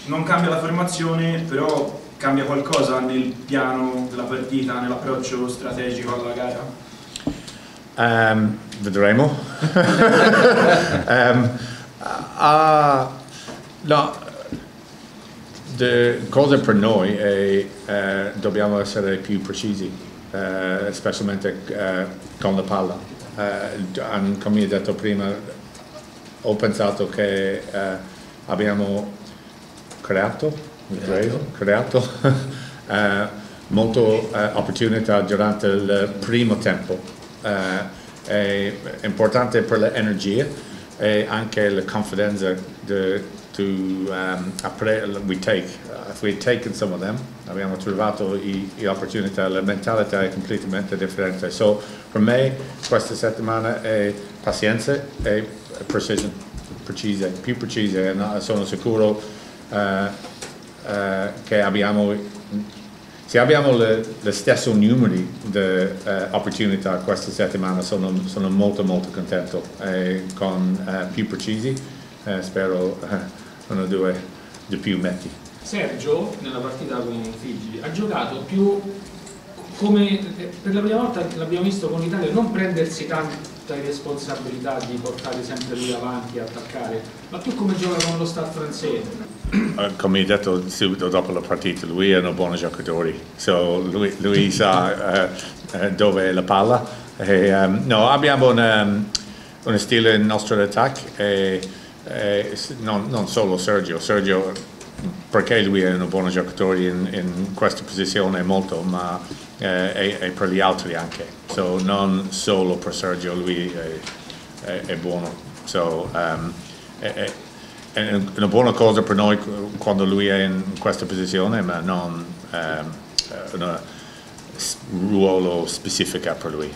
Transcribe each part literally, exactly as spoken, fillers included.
non cambia la formazione, però cambia qualcosa nel piano della partita, nell'approccio strategico alla gara? Um, vedremo. um, uh, no, le cose per noi è uh, dobbiamo essere più precisi, uh, specialmente uh, con la palla. Uh, come ho detto prima, ho pensato che uh, abbiamo creato, creato, creato uh, molte uh, opportunità durante il primo tempo. Uh, è importante per l'energia e anche la confidenza to um, we take. Uh, if we taken some of them, abbiamo trovato le opportunità, la mentalità è completamente differente. So per me questa settimana è pazienza e precision, precise, più precise, e no, sono sicuro uh, uh, che abbiamo. Se abbiamo lo stesso numero di uh, opportunità questa settimana, sono, sono molto molto contento, e con uh, più precisi uh, spero uh, uno o due di più metti. Sergio nella partita con i Figi ha giocato più come, per la prima volta l'abbiamo visto con l'Italia, non prendersi tanta responsabilità di portare sempre lui avanti e attaccare, ma più come gioca con lo staff francese. Uh, come ho detto subito dopo la partita, lui è un buon giocatore, so lui, lui sa uh, uh, dove è la palla. E, um, no, abbiamo un, um, uno stile nel nostro attacco, e, e non, non solo Sergio, Sergio perché lui è un buon giocatore in, in questa posizione molto, ma eh, è, è per gli altri anche, so non solo per Sergio, lui è, è, è buono. So, um, è, è, è una buona cosa per noi quando lui è in questa posizione, ma non um, un ruolo specifico per lui.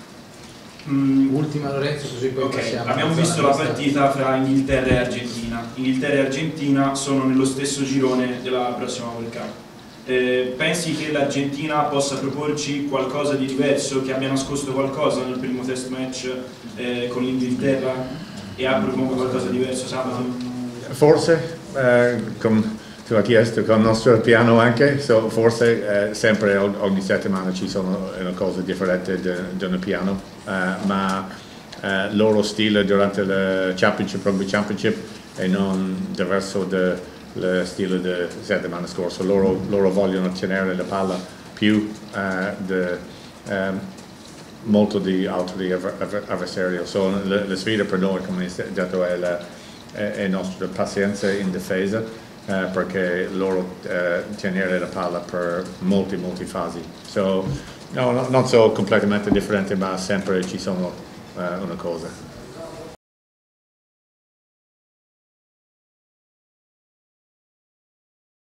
Mm, ultima Lorenzo, così poi okay. passiamo. Abbiamo visto la partita fra Inghilterra e Argentina. Inghilterra e Argentina sono nello stesso girone della prossima World Cup. Eh, pensi che l'Argentina possa proporci qualcosa di diverso, che abbia nascosto qualcosa nel primo test match eh, con l'Inghilterra e ha propongo qualcosa di diverso sabato? Forse, eh, come tu hai chiesto, con il nostro piano anche, so, forse eh, sempre ogni settimana ci sono una cosa differente da un piano, eh, ma il eh, loro stile durante il Championship, Rugby Championship è non diverso dal stile della settimana scorsa. Loro, loro vogliono tenere la palla più eh, de, um, molto di altri avversari. So, la, la sfida per noi, come ho detto, è la e nostra pazienza in difesa, eh, perché loro eh, tenere la palla per molti molti fasi. So, no, no, non so completamente differente, ma sempre ci sono eh, una cosa.